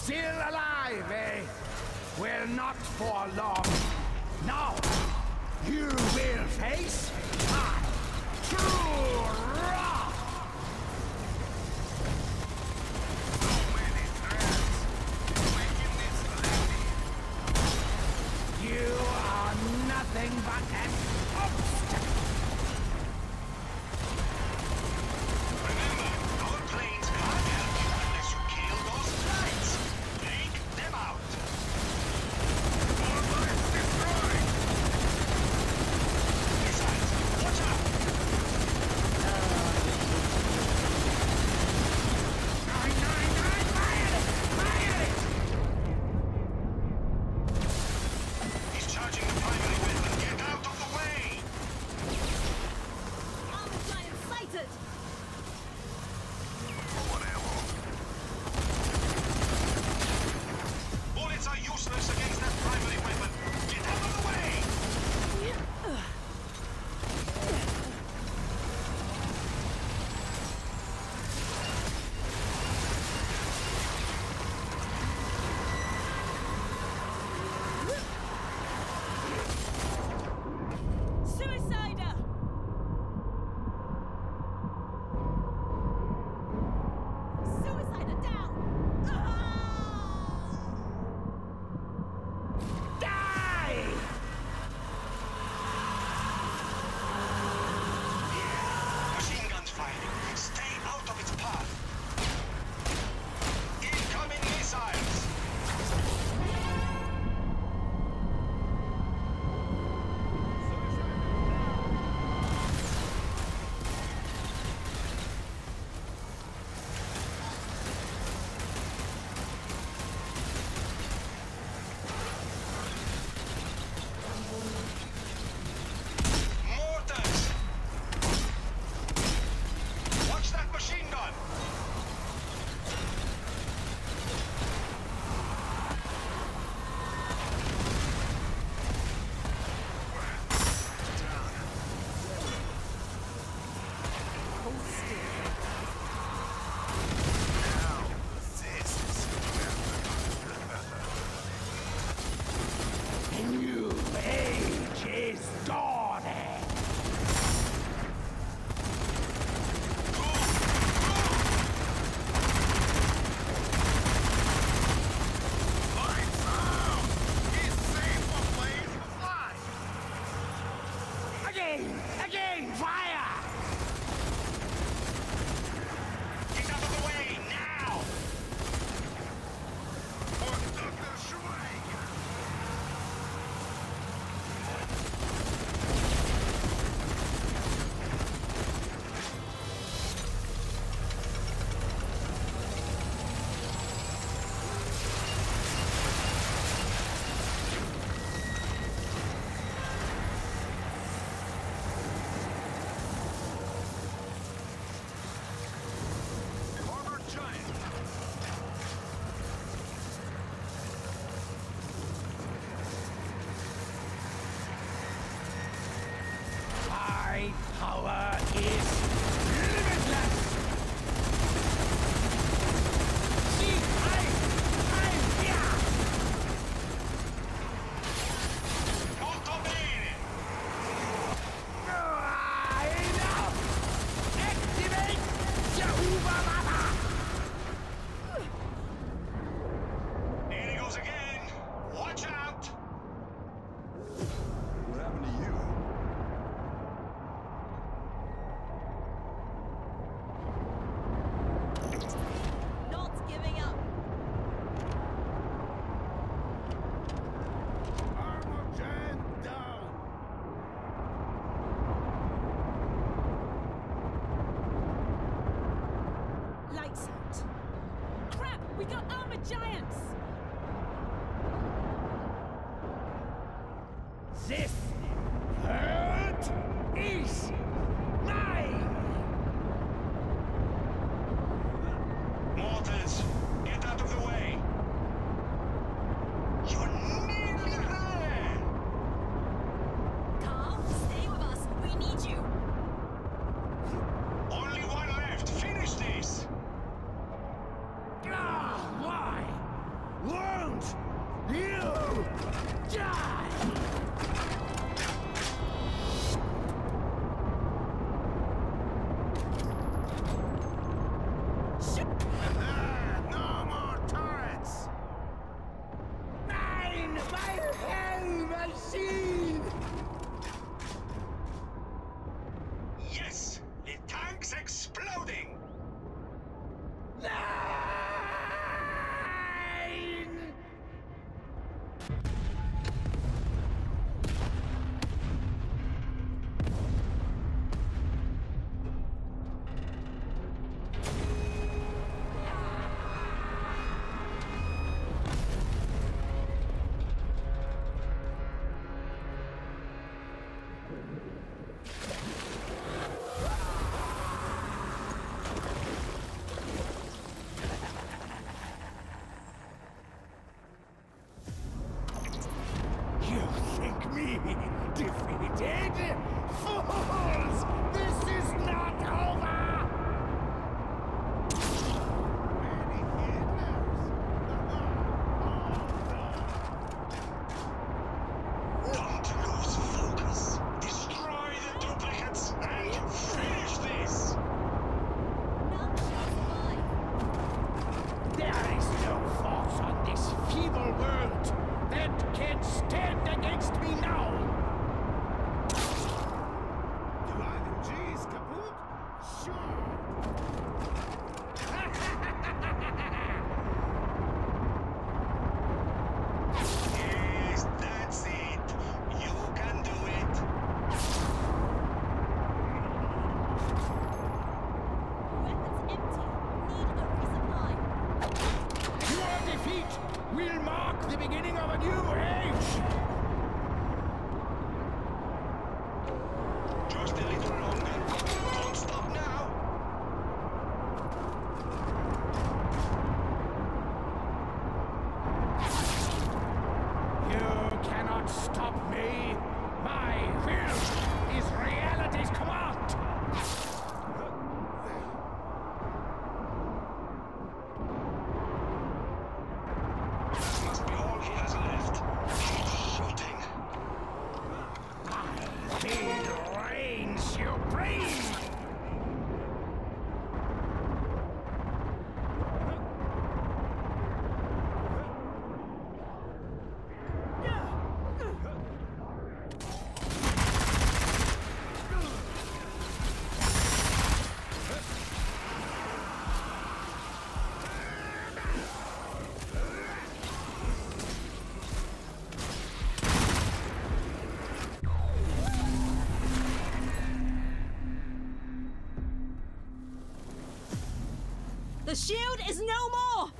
Still alive, eh? Well, not for long. Now, you will face my true wrath! So many threats. Making this lady. You are nothing but an obstacle! Remember, our planes can't help you unless you kill those flights. Take them out. More lives destroyed. Missiles, watch out. Nine, fire it! Fire it! He's charging the primary weapon. Get out of the way. Armor giant sighted! Forward ammo. Bullets are useless against that primary weapon. Get out of the way. Suicider! Suicider down! Die! Machine guns firing. Stay out of its path. Incoming missiles. Mortars! Watch that machine gun! Now, this A new age is dawning! Lights out! He's safe for planes to fly! Again, fire! Get out of the way, now! Or Dr. Schweiger! Armored giant! My power is limitless! See, I'm here! Molto bene! Enough! Activate Jehovah Mama! Here he goes again! Watch out! What happened to you? Not giving up! Armor giant down! Lights out! Crap! We got armored giants! This hurt is mine! Mortars, get out of the way! You're nearly there! Carl, stay with us! We need you! Only one left! Finish this! Ah, why? No more turrets! Nein, my hell machine! Yes! The tank's exploding! Nein! You think me defeated? Fools! This is not over! Many Hitlers! Don't lose focus! Destroy the duplicates and finish this! None shall survive. There is no force on this feeble world that can stand against me now! Die G ist kaputt? Sure! Yes, that's it! You can do it! Weapons empty. Need a resupply. Your defeat will mark the beginning of a new age! Just a little longer. Don't stop now! You cannot stop me! My will is reality's command! That must be all he has left. Keep shooting. It reigns supreme! The shield is no more!